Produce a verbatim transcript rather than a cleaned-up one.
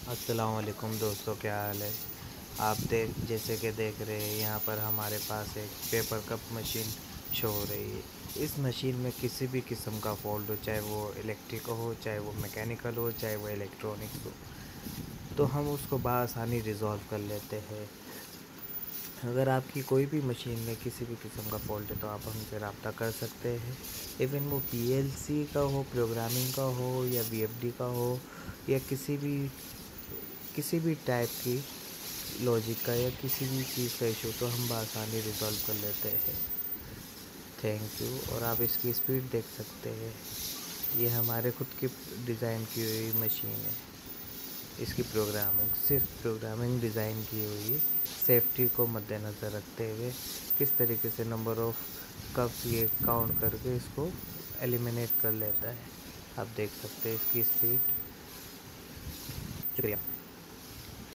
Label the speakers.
Speaker 1: अस्सलाम वालेकुम दोस्तों, क्या हाल है। आप देख जैसे कि देख रहे हैं यहाँ पर हमारे पास एक पेपर कप मशीन शो हो रही है। इस मशीन में किसी भी किस्म का फॉल्ट हो, चाहे वो इलेक्ट्रिक हो, चाहे वो मैकेनिकल हो, चाहे वो इलेक्ट्रॉनिक्स हो, तो हम उसको बआसानी रिज़ॉल्व कर लेते हैं। अगर आपकी कोई भी मशीन में किसी भी किस्म का फॉल्ट है तो आप हमसे रब्ता कर सकते हैं। इवन वो पीएलसी का हो, प्रोग्रामिंग का हो, या वीएफडी का हो, या किसी भी किसी भी टाइप की लॉजिक का या किसी भी चीज़ का इशू, तो हम बआसानी रिज़ॉल्व कर लेते हैं। Thank you. और आप इसकी स्पीड देख सकते हैं। ये हमारे खुद की डिज़ाइन की हुई मशीन है। इसकी प्रोग्रामिंग सिर्फ प्रोग्रामिंग डिज़ाइन की हुई, सेफ्टी को मद्देनज़र रखते हुए किस तरीके से नंबर ऑफ़ कप्स ये काउंट करके इसको एलिमिनेट कर लेता है। आप देख सकते हैं इसकी स्पीड। शुक्रिया।